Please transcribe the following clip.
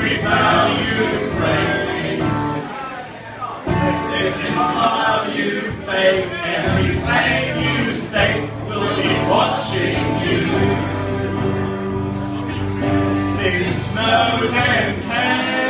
every vow you break. This smile you take, every claim you stake, will be watching you. Since no ten can